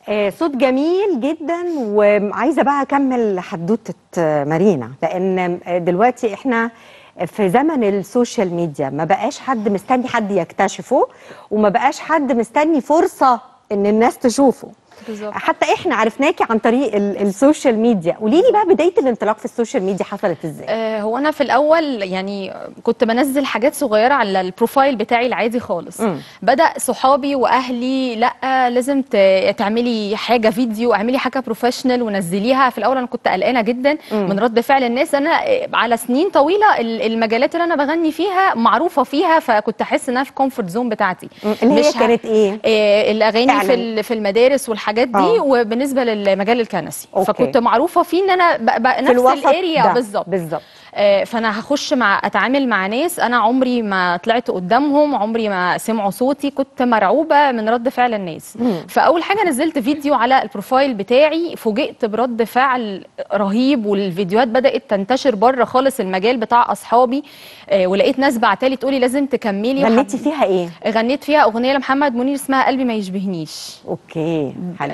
صوت جميل جدا، وعايزه بقى اكمل حدوته مارينا، لان دلوقتي احنا في زمن السوشيال ميديا، ما بقاش حد مستني حد يكتشفه، وما بقاش حد مستني فرصه ان الناس تشوفه. بالظبط. حتى احنا عرفناكي عن طريق السوشيال ميديا. قولي لي بقى بدايه الانطلاق في السوشيال ميديا حصلت ازاي؟ هو انا في الاول يعني كنت بنزل حاجات صغيره على البروفايل بتاعي العادي خالص. بدا صحابي واهلي لا لازم تعملي حاجه فيديو، اعملي حاجه بروفيشنال ونزليها. في الاول انا كنت قلقانه جدا من رد فعل الناس. انا على سنين طويله المجالات اللي انا بغني فيها معروفه فيها، فكنت احس انها في كومفورت زون بتاعتي. اللي هي كانت ايه؟ الاغاني في المدارس والحاجات دي. وبالنسبه للمجال الكنسي فكنت معروفه فيه ان انا نفس الاريا بالظبط. فانا هخش اتعامل مع ناس انا عمري ما طلعت قدامهم، عمري ما سمعوا صوتي، كنت مرعوبه من رد فعل الناس. فاول حاجه نزلت فيديو على البروفايل بتاعي، فوجئت برد فعل رهيب، والفيديوهات بدات تنتشر بره خالص المجال بتاع اصحابي. ولقيت ناس بعتالي تقولي لازم تكملي. غنيتي فيها ايه؟ غنيت فيها اغنيه لمحمد منير اسمها قلبي ما يشبهنيش. اوكي حلو.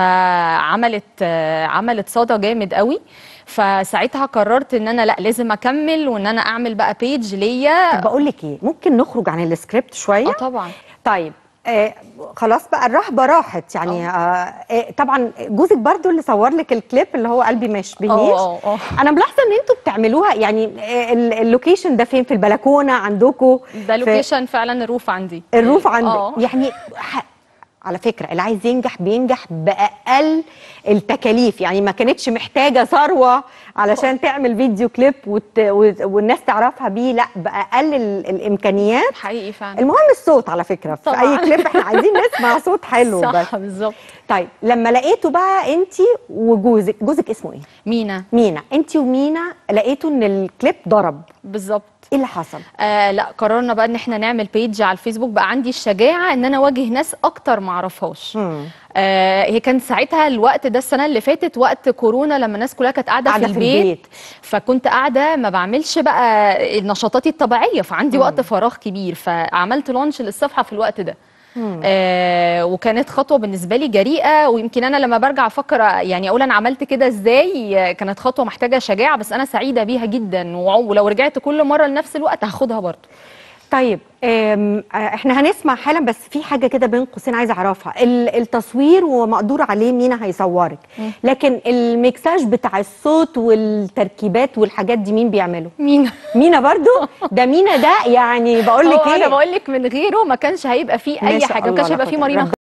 عملت صدى جامد قوي. فساعتها قررت ان انا لا لازم اكمل، وان انا اعمل بقى بيج ليا. طب بقول لك ايه، ممكن نخرج عن السكريبت شويه؟ طبعا. طيب خلاص بقى الرهبه راحت يعني. طبعا جوزك برضو اللي صور لك الكليب اللي هو قلبي ما يشبهنيش. انا ملاحظه ان انتوا بتعملوها يعني. اللوكيشن ده فين؟ في البلكونه عندكم؟ ده لوكيشن فعلا الروف عندي. الروف عندك يعني. على فكرة اللي عايز ينجح بينجح بأقل التكاليف، يعني ما كانتش محتاجة ثروة علشان تعمل فيديو كليب والناس تعرفها بيه، لا بأقل الإمكانيات. حقيقي فعلا. المهم الصوت على فكرة طبعا. في أي كليب احنا عايزين نسمع صوت حلو. صح بالظبط. طيب لما لقيتوا بقى انت وجوزك اسمه ايه؟ مينا. انت ومينا لقيتوا ان الكليب ضرب. بالظبط. ايه اللي حصل؟ لا قررنا بقى ان احنا نعمل بيج على الفيسبوك. بقى عندي الشجاعه ان انا اواجه ناس اكتر ما اعرفهاش. هي كان ساعتها الوقت ده السنه اللي فاتت وقت كورونا، لما الناس كلها كانت قاعده في البيت. فكنت قاعده ما بعملش بقى نشاطاتي الطبيعيه، فعندي وقت فراغ كبير، فعملت لونش للصفحه في الوقت ده. وكانت خطوه بالنسبه لي جريئه، ويمكن انا لما برجع افكر يعني اقول انا عملت كده ازاي. كانت خطوه محتاجه شجاعه، بس انا سعيده بيها جدا، ولو رجعت كل مره لنفس الوقت هاخدها برضه. طيب احنا هنسمع حالا، بس في حاجه كده بين قوسين عايزه اعرفها. التصوير ومقدور عليه مينا هيصورك، لكن الميكساج بتاع الصوت والتركيبات والحاجات دي مين بيعمله؟ مينا برضو. ده مينا ده يعني بقول لك ايه، انا بقول لك من غيره ما كانش هيبقى فيه اي حاجه، ما كانش هيبقى فيه مارينا.